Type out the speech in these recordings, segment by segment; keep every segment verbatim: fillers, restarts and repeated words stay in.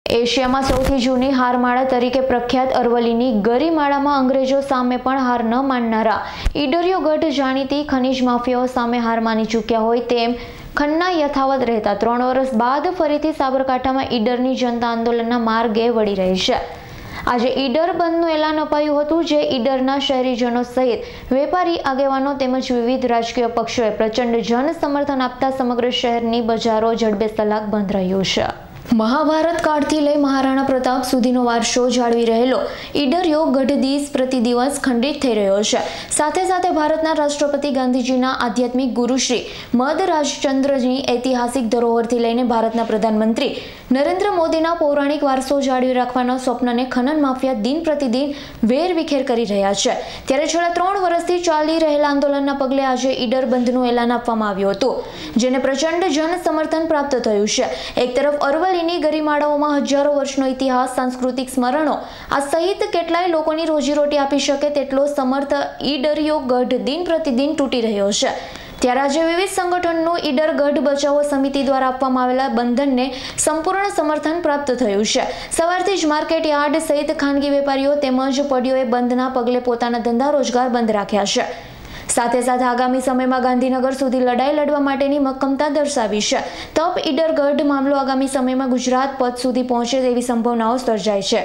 એશિયામાં સૌથી જૂની હારમાળા તરીકે પ્રખ્યાત અરવલ્લીની ગરિમાળામાં અંગ્રેજો સામે પણ હાર ન માનનારા ઈડરિયો ગઢ જાણીતી ખનીજ માફિયાઓ સામે હાર માની ચૂક્યા હોય તેમ ખન્ના યથાવત રહેતા ત્રણ વર્ષ બાદ ફરીથી સાબરકાંઠામાં ઈડરની જનતા આંદોલનના માર્ગે વળી રહી છે। આજે ઈડર બંધનું એલાન અપાયું હતું, જે ઈડરના શહેરીજનો સહિત વેપારી આગેવાનો તેમજ વિવિધ રાજકીય પક્ષોએ પ્રચંડ જન સમર્થન આપતા સમગ્ર શહેરની બજારો જડબેસલાક બંધ રહ્યું છે। મહાભારત કાળથી લઈ મહારાણા પ્રતાપ સુધીનો વારસો જાળવી રહેલો ઈડરિયો ગઢ દિવસ પ્રતિ દિવસ ખંડિત થઈ રહ્યો છે। સાથે સાથે ભારતના રાષ્ટ્રપતિ ગાંધીજીના આધ્યાત્મિક ગુરુ શ્રી મદરાજચંદ્રની ઐતિહાસિક ધરોહરથી લઈને ભારતના પ્રધાનમંત્રી નરેન્દ્ર મોદીના પૌરાણિક વારસો જાળવી રાખવાના સ્વપ્નને ખનન માફિયા દિન પ્રતિદિન વેરવિખેર કરી રહ્યા છે। ત્યારે છેલ્લા ત્રણ વર્ષથી ચાલી રહેલા આંદોલનના પગલે આજે ઈડર બંધનું એલાન આપવામાં આવ્યું હતું, જેને પ્રચંડ જન સમર્થન પ્રાપ્ત થયું છે। એક તરફ અરવલ્લી ગરિમાળાઓમાં હજારો વર્ષનો ઇતિહાસ, સાંસ્કૃતિક સ્મરણો આ સહિત કેટલાય લોકોની રોજીરોટી આપી શકે તેટલો સમર્થ ઈડરિયો ગઢ દિન પ્રતિદિન તૂટી રહ્યો છે। ત્યારે આજે વિવિધ સંગઠનોનું ઈડર ગઢ બચાવો સમિતિ દ્વારા આપવામાં આવેલા બંધનને સંપૂર્ણ સમર્થન પ્રાપ્ત થયું છે। સવારથી જ માર્કેટ યાર્ડ સહિત ખાનગી વેપારીઓ તેમજ પડીઓએ બંધના પગલે પોતાના ધંધા રોજગાર બંધ રાખ્યા છે। સાથે સાથે આગામી સમયમાં ગાંધીનગર સુધી લડાઈ લડવા માટેની મક્કમતા દર્શાવી છે। તપ ઈડર ગઢ મામલો આગામી સમયમાં ગુજરાત પદ સુધી પહોંચે તેવી સંભાવનાઓ સર્જાય છે।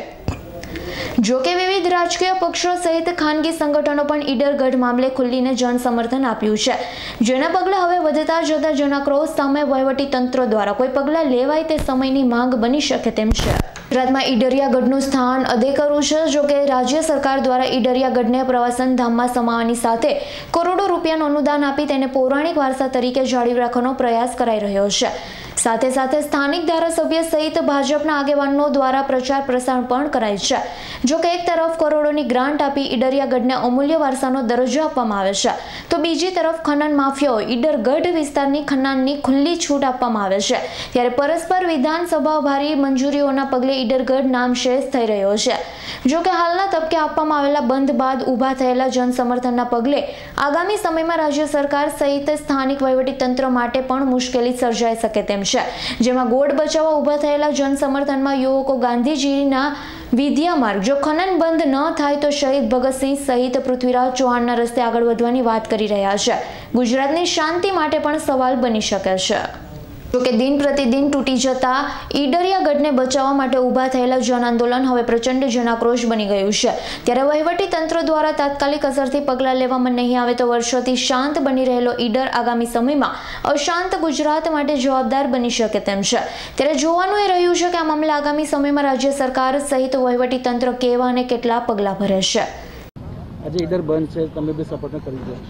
જોકે વિવિધ રાજકીય પક્ષો સહિત ખાનગી સંગઠનો પણ ઈડર ગઢ મામલે ખુલ્લીને જન સમર્થન આપ્યું છે, જેના પગલે હવે વધતા જતા જનાક્રોશ સામે વહીવટી તંત્ર દ્વારા કોઈ પગલાં લેવાય તે સમયની માંગ બની શકે તેમ છે। ગુજરાતમાં ઈડરિયા ગઢનું સ્થાન અધેકરું છે। જોકે રાજ્ય સરકાર દ્વારા ઈડરિયા ગઢને પ્રવાસન ધામમાં સમાવવાની સાથે કરોડો રૂપિયાનું અનુદાન આપી તેને પૌરાણિક વારસા તરીકે જાળવી રાખવાનો પ્રયાસ કરાઈ રહ્યો છે। સાથે સાથે સ્થાનિક ધારાસભ્ય સહિત ભાજપના આગેવાનો દ્વારા પ્રચાર પ્રસાર પણ કરાય છે। જોકે એક તરફ કરોડોની ગ્રાન્ટ આપી ઈડરિયા ગઢને અમૂલ્ય વારસાનો દરજ્જો આપવામાં આવે છે, તો બીજી તરફ ખનન માફિયાઓ ઈડર ગઢ વિસ્તારની ખનનની ખુલ્લી છૂટ આપવામાં આવે છે। ત્યારે પરસ્પર વિધાનસભા ભારી મંજૂરીઓના પગલે ઈડર ગઢ નામશેષ થઈ રહ્યો છે। જોકે હાલના તબકે આપવામાં આવેલા બંધ બાદ ઊભા થયેલા જન સમર્થનના પગલે આગામી સમયમાં રાજ્ય સરકાર સહિત સ્થાનિક વહીવટી તંત્ર માટે પણ મુશ્કેલી સર્જાઈ શકે તેમ છે, જેમાં ગોળ બચાવવા ઊભા થયેલા જન સમર્થનમાં યુવકો ગાંધીજીના વિદ્યા માર્ગ જો ખનન બંધ ન થાય તો શહીદ ભગતસિંહ સહિત પૃથ્વીરાજ ચૌહાણના રસ્તે આગળ વધવાની વાત કરી રહ્યા છે। ગુજરાતની શાંતિ માટે પણ સવાલ બની શકે છે। જોકે દિન પ્રતિદિન તૂટી જતા ઈડરિયા ગઢને બચાવવા માટે ઊભા થયેલા જન આંદોલન હવે પ્રચંડ જનાક્રોશ બની ગયું છે। ત્યારે વહીવટી તંત્ર દ્વારા તાત્કાલિક અસરથી પગલાં લેવામાં નહીં આવે તો વર્ષોથી શાંત બની રહેલો ઈડર આગામી સમયમાં અશાંત ગુજરાત માટે જવાબદાર બની શકે તેમ છે। ત્યારે જોવાનું એ રહ્યું છે કે આ મામલે આગામી સમયમાં રાજ્ય સરકાર સહિત વહીવટી તંત્ર કેવા અને કેટલા પગલાં ભરે છે। આજે ઈડર બંધ છે, તમે બી સપોર્ટ કરી દો।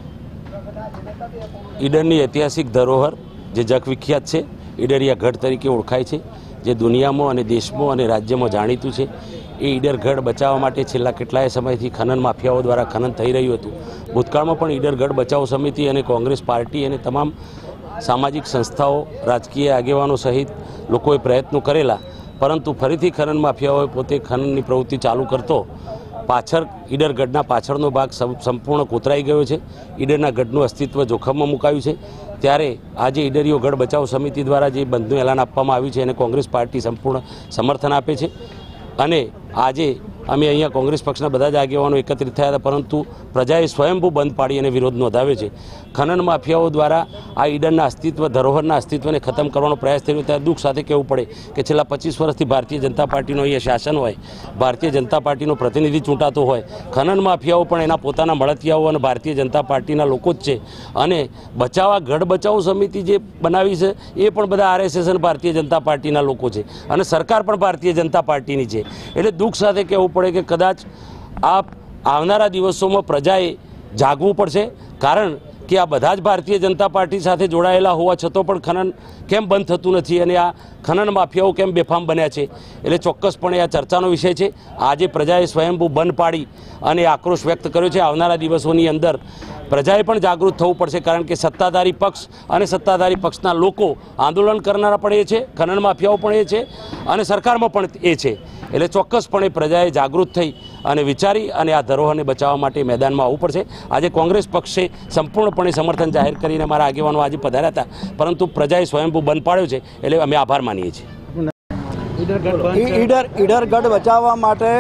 ઈડરની ઐતિહાસિક ધરોહર જે જગવિખ્યાત છે, ઈડરિયા ગઢ તરીકે ઓળખાય છે, જે દુનિયામાં અને દેશમાં અને રાજ્યમાં જાણીતું છે, એ ઈડર ગઢ બચાવવા માટે છેલ્લા કેટલાય સમયથી ખનન માફિયાઓ દ્વારા ખનન થઈ રહ્યું હતું। ભૂતકાળમાં પણ ઈડર ગઢ બચાવ સમિતિ અને કોંગ્રેસ પાર્ટી અને તમામ સામાજિક સંસ્થાઓ, રાજકીય આગેવાનો સહિત લોકોએ પ્રયત્નો કરેલા, પરંતુ ફરીથી ખનન માફિયાઓએ પોતે ખનનની પ્રવૃત્તિ ચાલુ કરતો પાછળ ઈડર ગઢના પાછળનો ભાગ સંપૂર્ણ કોતરાઈ ગયો છે। ઈડરના ગઢનું અસ્તિત્વ જોખમમાં મુકાયું છે। ત્યારે આજે ઈડરિયો ગઢ બચાવ સમિતિ દ્વારા જે બંધનું એલાન આપવામાં આવ્યું છે એને કોંગ્રેસ પાર્ટી સંપૂર્ણ સમર્થન આપે છે। અને આજે અમે અહીંયા કોંગ્રેસ પક્ષના બધા જ આગેવાનો એકત્રિત થયા હતા, પરંતુ પ્રજાએ સ્વયંભૂ બંધ પાડી અને વિરોધ નોંધાવ્યો છે। ખનન માફિયાઓ દ્વારા આ ઈડરના અસ્તિત્વ, ધરોહરના અસ્તિત્વને ખતમ કરવાનો પ્રયાસ થયો। ત્યારે દુઃખ સાથે કહેવું પડે કે છેલ્લા પચીસ વર્ષથી ભારતીય જનતા પાર્ટીનો અહીંયા શાસન હોય, ભારતીય જનતા પાર્ટીનો પ્રતિનિધિ ચૂંટાતો હોય, ખનન માફિયાઓ પણ એના પોતાના મળતિયાઓ અને ભારતીય જનતા પાર્ટીના લોકો જ છે। અને બચાવવા ગઢ બચાવ સમિતિ જે બનાવી છે એ પણ બધા આરએસએસ અને ભારતીય જનતા પાર્ટીના લોકો છે, અને સરકાર પણ ભારતીય જનતા પાર્ટીની છે। એટલે દુઃખ સાથે કહેવું પડે કે કદાચ આ આવનારા દિવસોમાં પ્રજાએ જાગવું પડશે, કારણ કે આ બધા જ ભારતીય જનતા પાર્ટી સાથે જોડાયેલા હોવા છતાં પણ ખનન કેમ બંધ થતું નથી અને આ ખનન માફિયાઓ કેમ બેફામ બન્યા છે। એટલે ચોક્કસપણે આ ચર્ચાનો વિષય છે। આજે પ્રજાએ સ્વયંભૂ બંધ પાડી અને આક્રોશ વ્યક્ત કર્યો છે। આવનારા દિવસોની અંદર પ્રજાએ પણ જાગૃત થવું પડશે, કારણ કે સત્તાધારી પક્ષ અને સત્તાધારી પક્ષના લોકો, આંદોલન કરનારા પણ એ છે, ખનન માફિયાઓ પણ એ છે, અને સરકારમાં પણ એ છે। એટલે ચોક્કસપણે પ્રજાએ જાગૃત થઈ અને વિચારી અને આ ધરોહરને બચાવવા માટે મેદાનમાં આવવું પડશે। આજે કોંગ્રેસ પક્ષે સંપૂર્ણપણે સમર્થન જાહેર કરીને અમારા આગેવાનો આજે પધાર્યા હતા, પરંતુ પ્રજાએ સ્વયંભૂ બંધ પાડ્યો છે, એટલે અમે આભાર માનીએ છીએ। ઈડર ગઢ બંધ છે. ઈડર ઈડર ગઢ બચાવવા માટે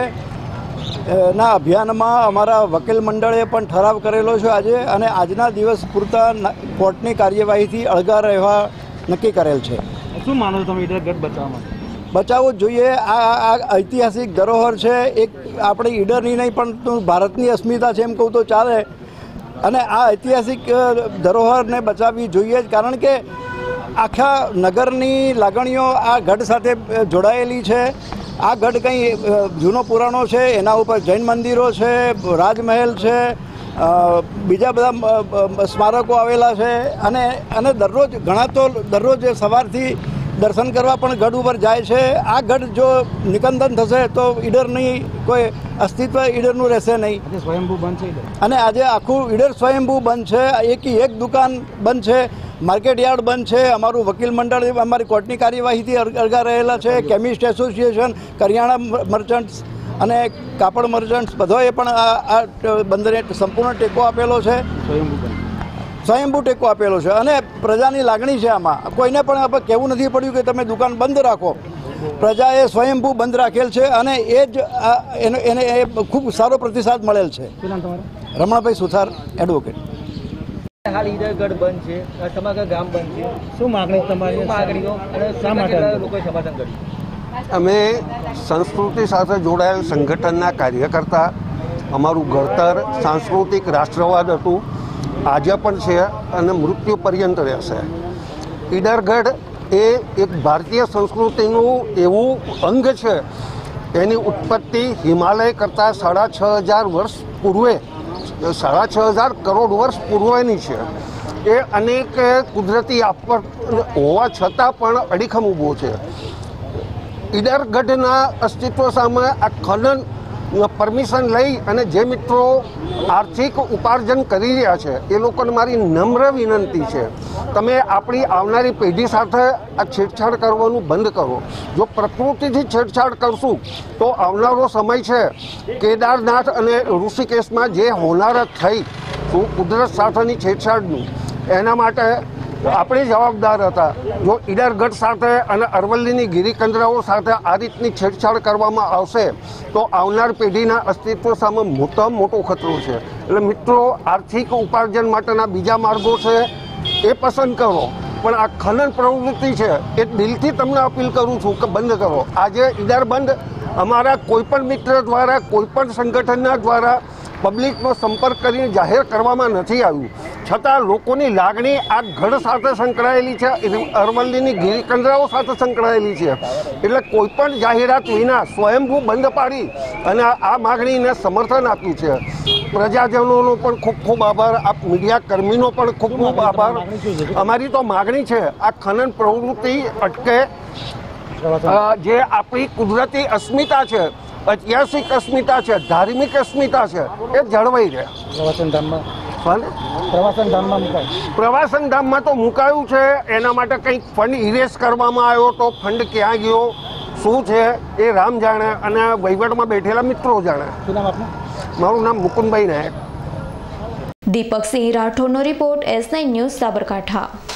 ના અભિયાનમાં અમારા વકીલ મંડળે પણ ઠરાવ કરેલો છે આજે, અને આજના દિવસ પૂરતા કોર્ટની કાર્યવાહીથી અળગા રહેવા નક્કી કરેલ છે. શું માનો છો તમે ઈડર ગઢ બચાવવા માટે? બચાવવું જ જોઈએ. આ આ ઐતિહાસિક ધરોહર છે, એક આપણી ઈડરની નહીં પણ ભારતની અસ્મિતા છે એમ કહું તો ચાલે. અને આ ઐતિહાસિક ધરોહરને બચાવવી જોઈએ જ, કારણ કે આખા નગરની લાગણીઓ આ ગઢ સાથે જોડાયેલી છે. આ ગઢ કંઈ જૂનો પુરાણો છે, એના ઉપર જૈન મંદિરો છે, રાજમહેલ છે, બીજા બધા સ્મારકો આવેલા છે, અને અને દરરોજ ઘણા તો દરરોજ સવારથી દર્શન કરવા પણ ગઢ ઉપર જાય છે. આ ગઢ જો નિકંદન થશે તો ઈડરની કોઈ અસ્તિત્વ ઈડરનું રહેશે નહીં. સ્વયંભૂ બંધ છે અને આજે આખું ઈડર સ્વયંભૂ બંધ છે. એકી એક દુકાન બંધ છે, માર્કેટ યાર્ડ બંધ છે, અમારું વકીલ મંડળ અમારી કોર્ટની કાર્યવાહીથી અળગા રહેલા છે. કેમિસ્ટ એસોસિએશન, કરિયાણા મર્ચન્ટ્સ અને કાપડ મર્ચન્ટ્સ બધાએ પણ આ બંધને સંપૂર્ણ ટેકો આપેલો છે. સ્વયંભૂ બંધ સ્વયંભૂ ટેકો આપેલો છે, અને પ્રજાની લાગણી છે આમાં. કોઈને પણ આપણે કહેવું નથી પડ્યું કે તમે દુકાન બંધ રાખો. પ્રજાએ સ્વયંભૂ બંધ રાખેલ છે, અને એ જ એને એને એ ખૂબ સારો પ્રતિસાદ મળેલ છે. શું નામ તમારું? રમણભાઈ સુથાર, એડવોકેટ. હાલ ઈડર ગઢ બંધ છે, સમગ્ર ગામ બંધ છે. શું માગણી તમારી? માગણીઓ અને શા માટે લોકોએ સમર્થન કર્યું? અમે સંસ્કૃતિ સાથે જોડાયેલ સંગઠનના કાર્યકર્તા. અમારું ઘડતર સાંસ્કૃતિક રાષ્ટ્રવાદ હતું, આજે પણ છે અને મૃત્યુ પર્યંત રહેશે. ઈડરગઢ એ એક ભારતીય સંસ્કૃતિનું એવું અંગ છે, એની ઉત્પત્તિ હિમાલય કરતાં સાડા છ હજાર વર્ષ પૂર્વે સાડા છ હજાર કરોડ વર્ષ પૂર્વેની છે. એ અનેક કુદરતી આફત હોવા છતાં પણ અડીખમ ઊભો છે. ઈડરગઢના અસ્તિત્વ સામે આ ખનન પરમિશન લઈ અને જે મિત્રો આર્થિક ઉપાર્જન કરી રહ્યા છે એ લોકોને મારી નમ્ર વિનંતી છે, તમે આપણી આવનારી પેઢી સાથે આ છેડછાડ કરવાનું બંધ કરો. જો પ્રકૃતિથી છેડછાડ કરશું તો આવનારો સમય છે કેદારનાથ અને ઋષિકેશમાં જે હોનારત થઈ કુદરત સાથેની છેડછાડનું, એના માટે આપણે જવાબદાર હતા. જો ઈડરગઢ સાથે અને અરવલ્લીની ગિરિકંદરાઓ સાથે આ રીતની છેડછાડ કરવામાં આવશે તો આવનાર પેઢીના અસ્તિત્વ સામે મોટામાં મોટો ખતરો છે. એટલે મિત્રો, આર્થિક ઉપાર્જન માટેના બીજા માર્ગો છે એ પસંદ કરો, પણ આ ખનન પ્રવૃત્તિ છે એ દિલથી તમને અપીલ કરું છું કે બંધ કરો. આજે ઈડર બંધ અમારા કોઈપણ મિત્ર દ્વારા, કોઈપણ સંગઠનના દ્વારા પબ્લિકનો સંપર્ક કરીને જાહેર કરવામાં નથી આવ્યું, છતાં લોકોની લાગણી આ ગઢ સાથે સંકળાયેલી છે, અરવલ્લીની ગિરિકંદરાઓ સાથે સંકળાયેલી છે. એટલે કોઈ પણ જાહેરાત વિના સ્વયંભૂ બંધ પાડી અને આ માગણીને સમર્થન આપ્યું છે. પ્રજાજનોનો પણ ખૂબ ખૂબ આભાર, આ મીડિયા કર્મીનો પણ ખૂબ ખૂબ આભાર. અમારી તો માગણી છે આ ખનન પ્રવૃત્તિ અટકે, જે આપણી કુદરતી અસ્મિતા છે, ઐતિહાસિક અસ્મિતા છે, ધાર્મિક અસ્મિતા છે, એ જળવાઈ રહે. પ્રવાસન ધામમાં પ્રવાસન ધામમાં મુકાય પ્રવાસન ધામમાં તો મુકાયું છે, એના માટે કંઈક ફંડ ઇરેઝ કરવામાં આવ્યો તો ફંડ ક્યાં ગયો, શું છે એ રામ જાણે અને વહીવટમાં બેઠેલા મિત્રો જાણે. શું નામ આપનું? મારું નામ મુકુંદભાઈ નાયક. દીપક સિંહ રાઠોડનો report, S nine news, Sabarkantha.